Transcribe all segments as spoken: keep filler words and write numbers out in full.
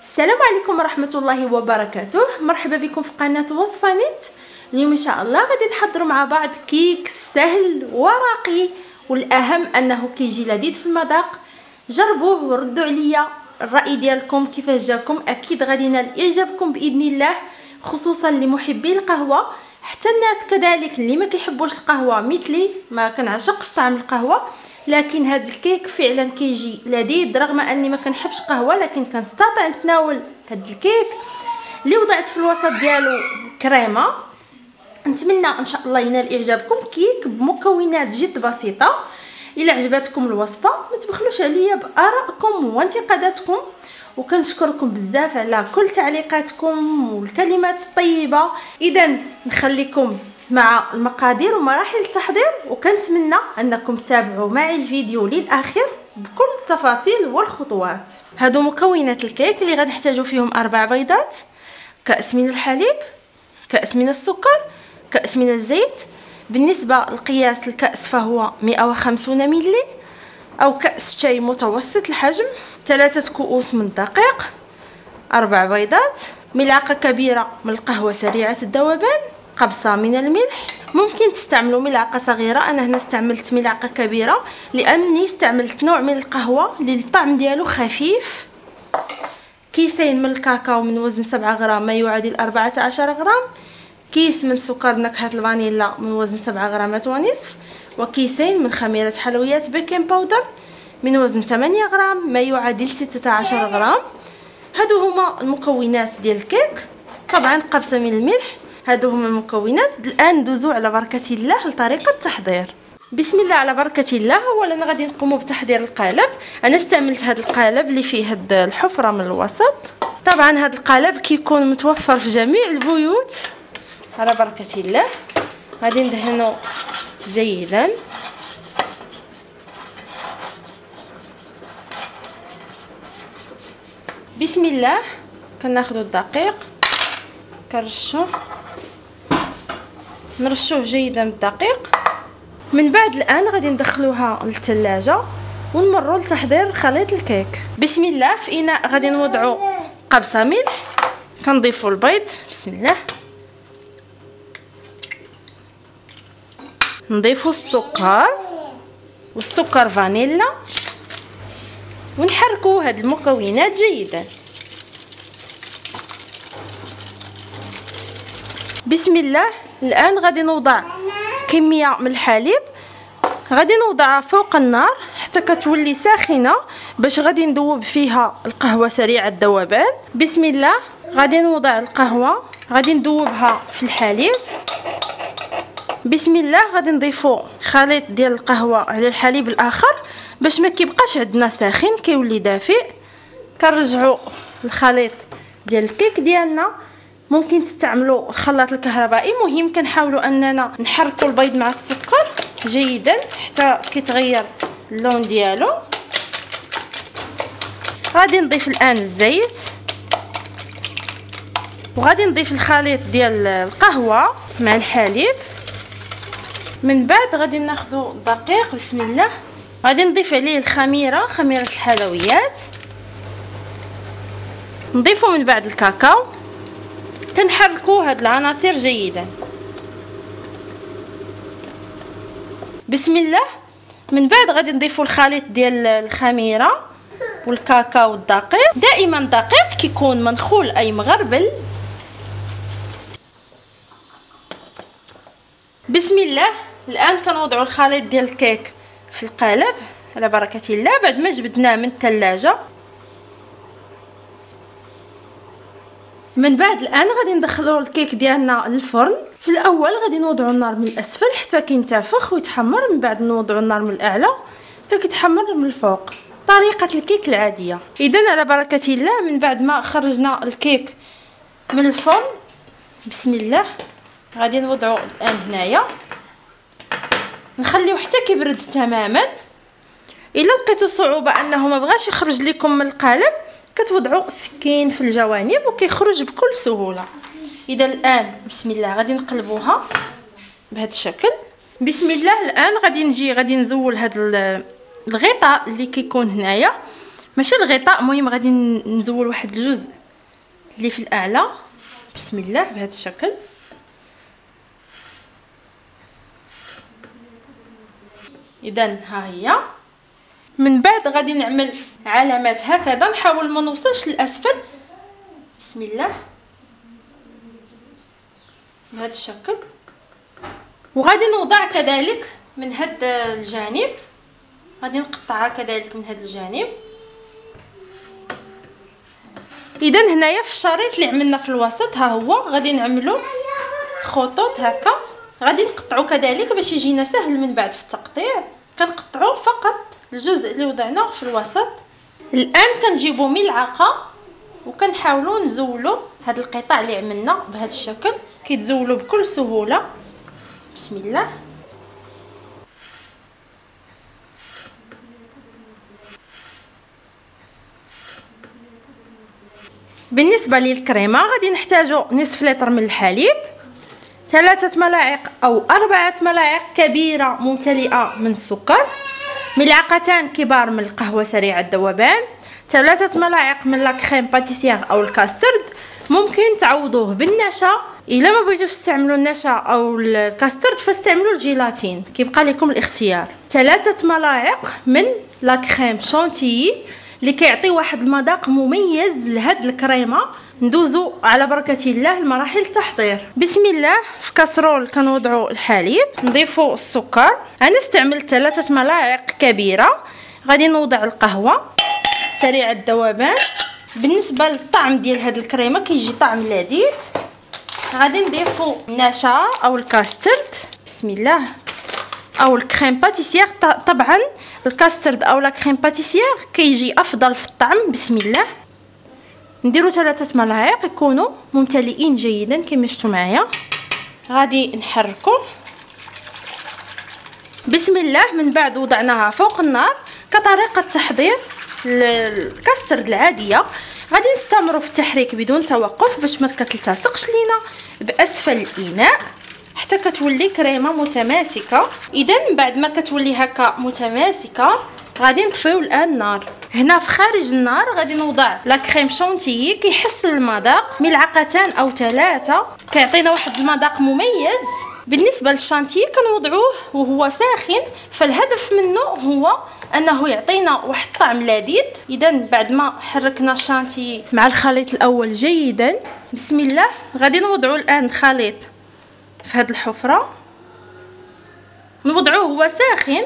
السلام عليكم ورحمة الله وبركاته. مرحبا بكم في قناة وصفة نت. اليوم ان شاء الله غادي نحضر مع بعض كيك سهل وراقي، والاهم انه كيجي لذيذ في المذاق. جربوه وردوا عليا الراي ديالكم كيفاش جاكم، اكيد غادي ينال اعجابكم باذن الله، خصوصا لمحبي القهوه، حتى الناس كذلك اللي ما كيحبوش القهوه مثلي، ما كنعشقش طعم القهوه، لكن هذا الكيك فعلا كيجي لذيذ. رغم اني ما كنحبش قهوه لكن كنستطيع نتناول هذا الكيك اللي وضعت في الوسط ديالو كريمه. نتمنى ان شاء الله ينال اعجابكم. كيك بمكونات جد بسيطه. الى عجبتكم الوصفه ما تبخلوش عليا بارائكم وانتقاداتكم، وكنشكركم بزاف على كل تعليقاتكم والكلمات الطيبه. اذا نخليكم مع المقادير ومراحل التحضير، وكنتمنى انكم تتابعوا معي الفيديو للاخر بكل التفاصيل والخطوات. هادو مكونات الكيك اللي غنحتاجوا فيهم: اربع بيضات، كأس من الحليب، كأس من السكر، كأس من الزيت. بالنسبه لقياس الكأس فهو مئة وخمسين ملي او كأس شاي متوسط الحجم، ثلاثه كؤوس من الدقيق، اربع بيضات، ملعقه كبيره من القهوه سريعه الذوبان، قبصه من الملح. ممكن تستعملوا ملعقه صغيره، انا هنا استعملت ملعقه كبيره لاني استعملت نوع من القهوه اللي الطعم ديالو خفيف. كيسين من الكاكاو من وزن سبعة غرام ما يعادل أربعة عشر غرام، كيس من سكر نكهه الفانيلا من وزن سبعة غرامات ونصف، وكيسين من خميره حلويات بيكنج باودر من وزن ثمانية غرام ما يعادل ستة عشر غرام. هادو هما المكونات ديال الكيك. طبعا قبصه من الملح. هادو هما المكونات. الان ندوزو على بركه الله لطريقه التحضير. بسم الله على بركه الله. اولا غادي نقوموا بتحضير القالب. انا استعملت هذا القالب اللي فيه هاد الحفره من الوسط. طبعا هذا القالب كيكون متوفر في جميع البيوت. على بركه الله غادي ندهنو جيدا. بسم الله. كناخذوا الدقيق كنرشوه نرشوه جيدا بالدقيق. من بعد الان غادي ندخلوها للثلاجه ونمروا لتحضير خليط الكيك. بسم الله. في اناء غادي نوضعوا قبصه ملح، كنضيفوا البيض. بسم الله. نضيفوا السكر والسكر فانيلا ونحركوا هاد المكونات جيدا. بسم الله. الان غادي نوضع كميه من الحليب، غادي نوضعها فوق النار حتى كتولي ساخنه باش غادي ندوب فيها القهوه سريعه الذوبان. بسم الله. غادي نوضع القهوه، غادي ندوبها في الحليب. بسم الله. غادي نضيفوا خليط ديال القهوه على الحليب الاخر باش ما كيبقاش عندنا ساخن، كيولي دافئ. كنرجعوا الخليط ديال الكيك ديالنا. ممكن تستعملوا الخلاط الكهربائي، مهم كنحاولوا اننا نحركوا البيض مع السكر جيدا حتى كيتغير اللون ديالو. غادي نضيف الان الزيت، وغادي نضيف الخليط ديال القهوه مع الحليب. من بعد غادي ناخذوا الدقيق. بسم الله. غادي نضيف عليه الخميره، خميره الحلويات. نضيفوا من بعد الكاكاو. كنحركوا هاد العناصر جيدا. بسم الله. من بعد غادي نضيفوا الخليط ديال الخميره والكاكاو والدقيق. دائما الدقيق كيكون منخول اي مغربل. بسم الله. الان كنوضعوا الخليط ديال الكيك في القالب على بركه الله بعد ما جبدناه من الثلاجه. من بعد الان غادي ندخلوا الكيك ديالنا للفرن. في الاول غادي نوضعوا النار من الاسفل حتى كينتفخ ويتحمر، من بعد نوضعوا النار من الاعلى حتى كيتحمر من الفوق، طريقه الكيك العاديه. اذا على بركه الله من بعد ما خرجنا الكيك من الفرن، بسم الله، غادي نوضعوا الان هنايا، نخليوه حتى كيبرد تماما. الا لقيتوا صعوبه انه ما بغاش يخرج لكم من القالب كتوضعوا سكين في الجوانب وكيخرج بكل سهوله. اذا الان بسم الله غادي نقلبوها بهذا الشكل. بسم الله. الان غادي نجي غادي نزول هذا الغطاء اللي كيكون هنايا، ماشي الغطاء، المهم غادي نزول واحد الجزء اللي في الاعلى بسم الله بهذا الشكل. اذا ها هي. من بعد غادي نعمل علامات هكذا، نحاول ما نوصلش للاسفل بسم الله بهذا الشكل. وغادي نوضع كذلك من هذا الجانب، غادي نقطعها كذلك من هذا الجانب. اذا هنايا في الشريط اللي عملنا في الوسط ها هو غادي نعملوا خطوط هكا، غادي نقطعوا كذلك باش يجينا سهل من بعد في التقطيع. كنقطعوا فقط الجزء اللي وضعناه في الوسط. الان كنجيبوا ملعقه وكنحاولوا نزولوا هاد القطع اللي عملنا بهذا الشكل، كيتزولوا بكل سهوله بسم الله. بالنسبه للكريمه غادي نحتاجوا نصف لتر من الحليب، ثلاثة ملاعق أو أربعة ملاعق كبيرة ممتلئة من السكر، ملعقتان كبار من القهوة سريعة الذوبان، ثلاثة ملاعق من لاكريم باتيسير أو الكاسترد. ممكن تعوضوه بالنشا، إلا ما بغيتوش تستعملوا النشا أو الكاسترد فاستعملوا الجيلاتين، كيبقى لكم الاختيار. ثلاثة ملاعق من لاكريم شونتيي اللي كيعطي واحد المذاق مميز لهاد الكريمه. ندوزو على بركه الله لمراحل التحضير. بسم الله. في كاسرول كنوضعوا الحليب، نضيفوا السكر. انا استعملت ثلاثة ملاعق كبيره. غادي نوضع القهوه سريع الذوبان. بالنسبه للطعم ديال هاد الكريمه كيجي طعم لذيذ. غادي نضيفوا النشا او الكاسترد بسم الله او الكريم باتيسير. طبعا الكاسترد او لا كريم باتيسير كيجي افضل في الطعم بسم الله. نديرو ثلاثة ملاعق يكونوا ممتلئين جيدا كما شفتوا معايا. غادي نحركو بسم الله. من بعد وضعناها فوق النار. كطريقه تحضير الكاسترد العاديه غادي نستمروا في التحريك بدون توقف باش ما كتلتصقش لينا باسفل الاناء حتى كتولي كريمه متماسكه. اذا بعد ما كتولي هكا متماسكه غادي نطفيو الان النار. هنا في خارج النار غادي نوضع لا كريم شونتيي كيحسن المذاق، ملعقتان او ثلاثه كيعطينا واحد المذاق مميز. بالنسبه للشانتيي كنوضعوه وهو ساخن، فالهدف منه هو انه يعطينا واحد الطعم لذيذ. اذا بعد ما حركنا الشانتيي مع الخليط الاول جيدا بسم الله غادي نوضعوا الان الخليط في هذه الحفره، نوضعوه هو ساخن.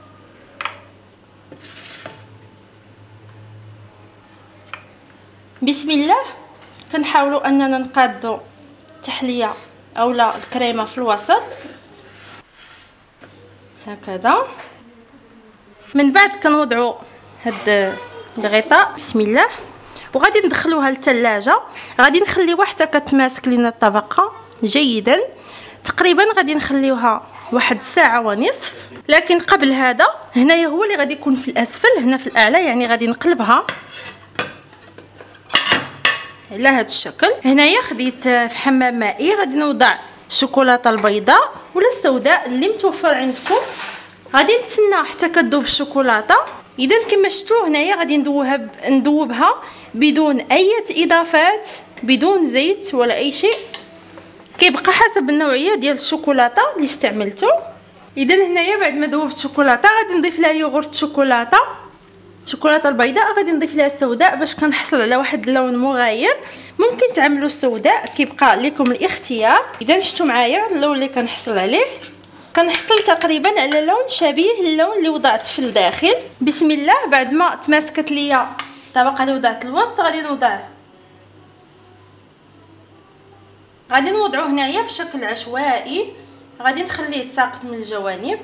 بسم الله. كنحاولوا اننا نقادوا التحليه اولا الكريمه في الوسط هكذا. من بعد كنوضعوا هاد الغطاء بسم الله وغادي ندخلوها للثلاجه. غادي نخليوها حتى كتماسك لنا الطبقه جيدا. تقريبا غادي نخليوها واحد ساعه ونصف. لكن قبل هذا هنايا هو اللي غادي يكون في الاسفل، هنا في الاعلى، يعني غادي نقلبها على هذا الشكل. هنايا خديت في حمام مائي غادي نوضع الشوكولاته البيضاء ولا السوداء اللي متوفر عندكم. غادي نتسنى حتى كتذوب الشوكولاته. اذا كما شفتوا هنايا غادي ندوبها ب... ندوبها بدون اي اضافات، بدون زيت ولا اي شيء، كيبقى حسب النوعيه ديال الشوكولاته اللي استعملتو. اذا هنايا بعد ما ذوبت الشوكولاته غادي نضيف لها يوغورت شوكولاته، الشوكولاته البيضاء غادي نضيف لها السوداء باش كنحصل على واحد اللون مغاير. ممكن تعملوا السوداء كيبقى لكم الاختيار. اذا شفتوا معايا اللون اللي كنحصل عليه، كنحصل تقريبا على لون شبيه للون اللي وضعت في الداخل. بسم الله. بعد ما تماسكت ليا الطبقه اللي وضعت الوسط غادي نوضع غادي نوضعو هنايا بشكل عشوائي. غادي نخليه يتساقط من الجوانب.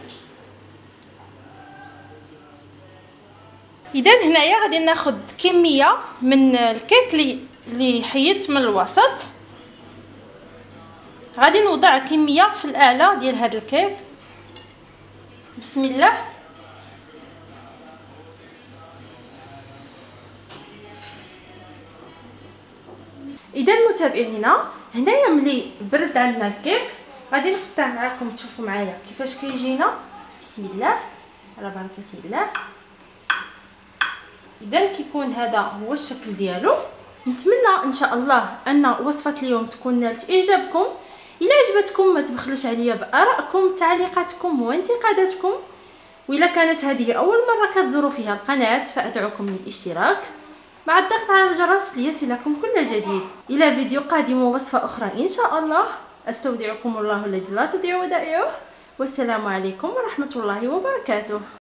اذا هنايا غادي ناخذ كميه من الكيك اللي اللي حيدت من الوسط. غادي نوضع كميه في الاعلى ديال هذا الكيك بسم الله. اذا متابعينا هنايا ملي برد عندنا الكيك غادي نقطع معكم تشوفوا معايا كيفاش كيجينا بسم الله على بركه الله. اذا كيكون هذا هو الشكل ديالو. نتمنى ان شاء الله ان وصفه اليوم تكون نالت اعجابكم. الى عجبتكم ما تبخلوش عليا بارائكم، تعليقاتكم وانتقاداتكم. وإلا كانت هذه اول مره كتزوروا فيها القناه فادعوكم للاشتراك مع الضغط على الجرس ليصلكم كل جديد. الى فيديو قادم ووصفه اخرى ان شاء الله. استودعكم الله الذي لا تضيع ودائعه، والسلام عليكم ورحمه الله وبركاته.